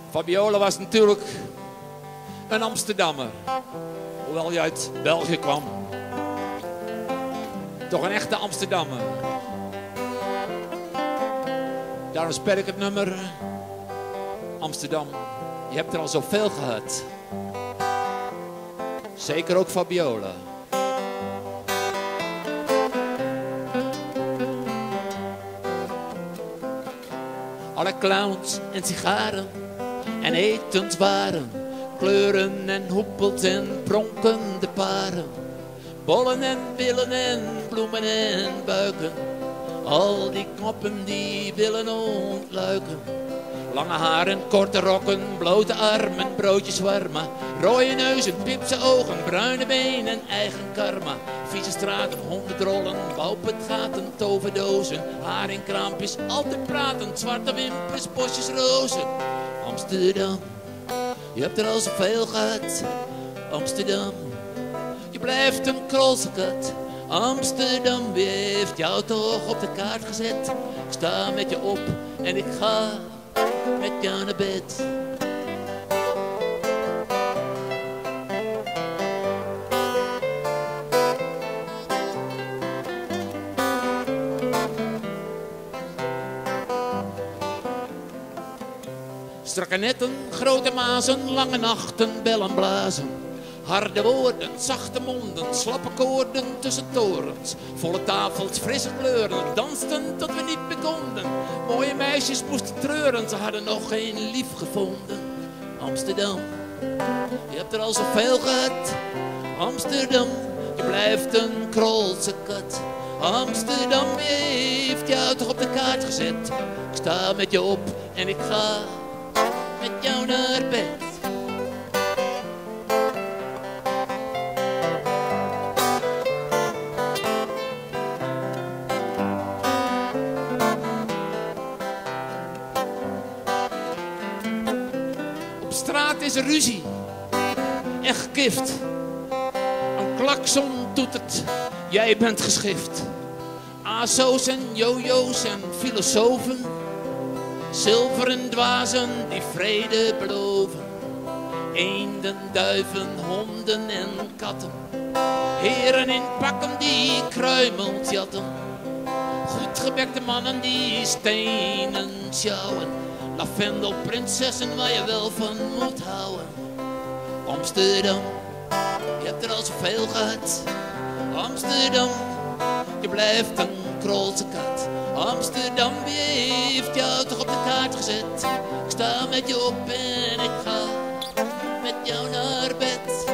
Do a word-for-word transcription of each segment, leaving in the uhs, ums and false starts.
Fabiola was natuurlijk een Amsterdammer. Hoewel hij uit België kwam. Toch een echte Amsterdammer. Daarom spel ik het nummer Amsterdam. Je hebt er al zoveel gehad. Zeker ook Fabiola. Alle clowns en sigaren en etenswaren, kleuren en hoepels en pronkende paren, bollen en billen en bloemen en buiken, al die knoppen die willen ontluiken. Lange haren, korte rokken, blote armen, broodjes warma, rode neuzen, pipse ogen, bruine benen, eigen karma. Vieze straten, hondendrollen, bouwputgaten, toverdozen, haringkraampjes, altijd pratend, zwarte wimpers, bosjes rozen. Amsterdam, je hebt er al zoveel gehad. Amsterdam, je blijft een krolsekat. Amsterdam, wie heeft jou toch op de kaart gezet? Ik sta met je op en ik ga met jou naar bed. Strakke netten, grote mazen, lange nachten, bellen blazen. Harde woorden, zachte monden, slappe koorden tussen torens. Volle tafels, frisse kleuren, dansten tot we niet meer konden. Mooie meisjes moesten treuren, ze hadden nog geen lief gevonden. Amsterdam, je hebt er al zoveel gehad. Amsterdam, je blijft een krolse kat. Amsterdam, wie heeft jou toch op de kaart gezet? Ik sta met je op en ik ga met jou naar bed. Op straat is er ruzie en gekift. Een klakson toetert, jij bent geschift. A S O's en jojo's en filosofen, zilveren dwazen die vrede beloven. Eenden, duiven, honden en katten, heren in pakken die kruimels jatten. Goed gebekte mannen die stenen sjouwen, lavendelprinsessen waar je wel van moet houden. Amsterdam, je hebt er al zoveel gehad. Amsterdam, je blijft een krolse kat. Amsterdam, wie heeft jou toch op de kaart gezet? Ik sta met je op en ik ga met jou naar bed.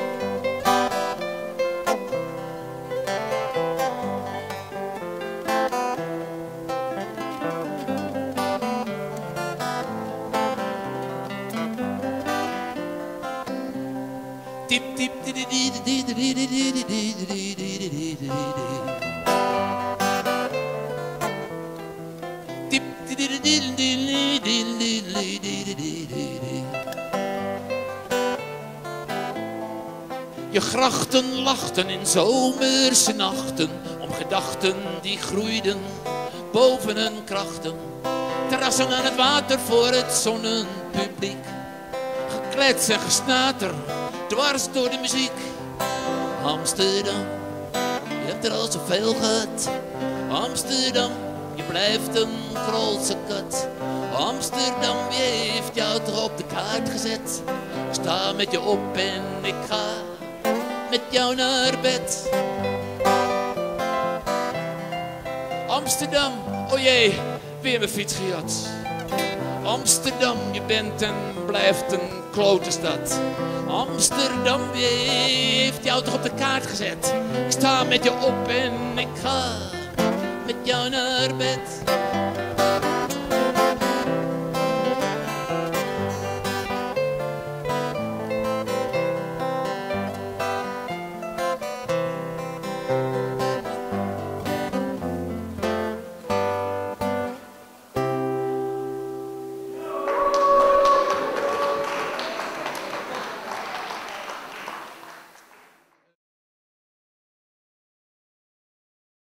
Tip tip di di di di di di di di di di di di di. Je grachten lachten in zomerse nachten om gedachten die groeiden boven hun krachten. Terrassen aan het water voor het zonnenpubliek, geklets en gesnater dwars door de muziek. Amsterdam, je hebt er al zoveel gehad. Amsterdam, je blijft een krolse kat. Amsterdam, wie heeft jou toch op de kaart gezet? Ik sta met je op en ik ga met jou naar bed. Amsterdam, o jee, weer mijn fiets gejat. Amsterdam, je bent en blijft een klote stad. Amsterdam, wie heeft jou toch op de kaart gezet? Ik sta met je op en ik ga met jou naar bed.